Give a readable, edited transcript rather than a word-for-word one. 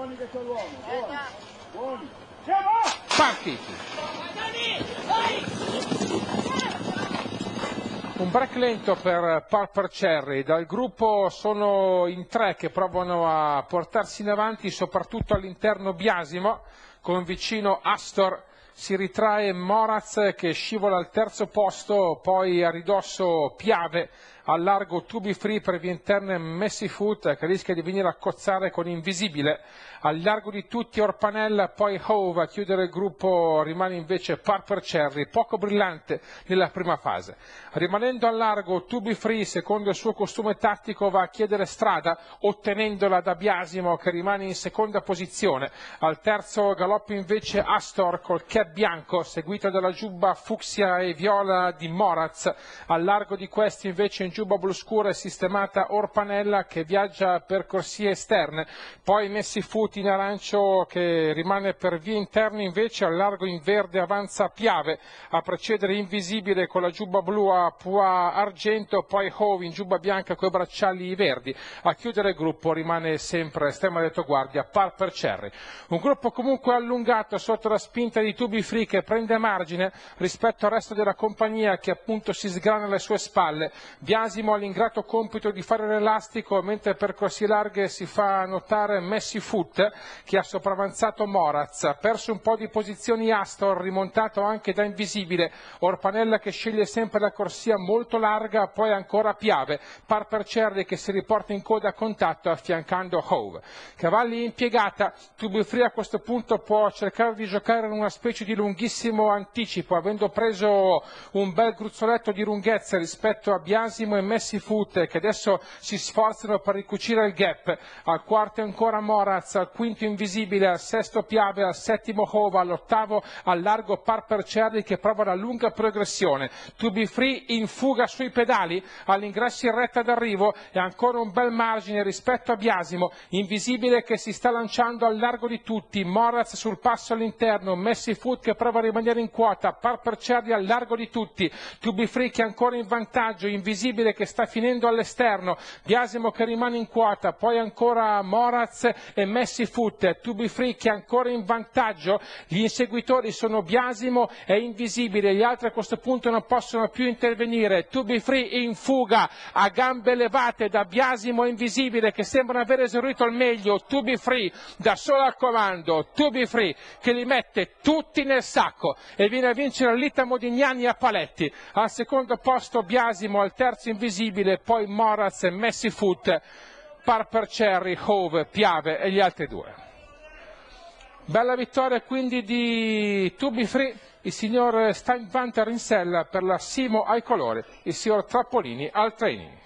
buoni che c'è l'uomo, buoni, buoni. Partiti. Un break lento per Purple Cherry. Dal gruppo sono in 3 che provano a portarsi in avanti, soprattutto all'interno Biasimo, con vicino Astor. Si ritrae Moraz che scivola al terzo posto, poi a ridosso Piave, al largo To Be Free per vie interne Messi Foot che rischia di venire a cozzare con Invisibile, al largo di tutti Orpanella, poi Hove. A chiudere il gruppo rimane invece Purple Cherry, poco brillante nella prima fase. Rimanendo al largo To Be Free, secondo il suo costume tattico, va a chiedere strada, ottenendola da Biasimo che rimane in seconda posizione. Al terzo galoppo invece Astor col cap bianco, seguito dalla giubba fucsia e viola di Moraz. Al largo di questi invece in giubba blu scura è sistemata Orpanella che viaggia per corsie esterne, poi Messi Foot in arancio che rimane per vie interne. Invece al largo in verde avanza Piave, a precedere Invisibile con la giubba blu a pua argento, poi Hove in giubba bianca con i bracciali verdi. A chiudere il gruppo rimane sempre estrema retroguardia Purple Cherry. Un gruppo comunque allungato sotto la spinta di To Be Free che prende margine rispetto al resto della compagnia che appunto si sgrana alle sue spalle. Biasimo ha l'ingrato compito di fare l'elastico, mentre per corsie larghe si fa notare Messi Foot che ha sopravanzato Moraz. Ha perso un po' di posizioni Astor, rimontato anche da Invisibile. Orpanella che sceglie sempre la corsia molto larga, poi ancora Piave. Purple Cherry che si riporta in coda a contatto affiancando Hove. Cavalli in piegata, To Be Free a questo punto può cercare di giocare in una specie di lunghissimo anticipo, avendo preso un bel gruzzoletto di lunghezza rispetto a Biasimo e Messi Foot che adesso si sforzano per ricucire il gap. Al quarto ancora Moraz, al quinto Invisibile, al sesto Piave, al settimo Hove, all'ottavo al largo Purple Cherry che prova la lunga progressione. To Be Free in fuga sui pedali, all'ingresso in retta d'arrivo e ancora un bel margine rispetto a Biasimo. Invisibile che si sta lanciando al largo di tutti, Moraz sul passo all'interno, Messi Foot che prova a rimanere in quota, Purple Cherry al largo di tutti, To Be Free che è ancora in vantaggio, Invisibile che sta finendo all'esterno, Biasimo che rimane in quota, poi ancora Moraz e Messi Foot. To Be Free che è ancora in vantaggio, gli inseguitori sono Biasimo e Invisibile, gli altri a questo punto non possono più intervenire. To Be Free in fuga a gambe levate da Biasimo e Invisibile che sembrano aver esaurito al meglio. To Be Free da solo al comando, To Be Free che li mette tutti nel sacco e viene a vincere Lita Modignani a paletti. Al secondo posto Biasimo, al terzo Invisibile, poi Moraz e Messi Foot, Purple Cherry, Hove, Piave e gli altri due. Bella vittoria quindi di To Be Free, il signor Steinwanter in sella per la Simo ai colori, il signor Trappolini al training.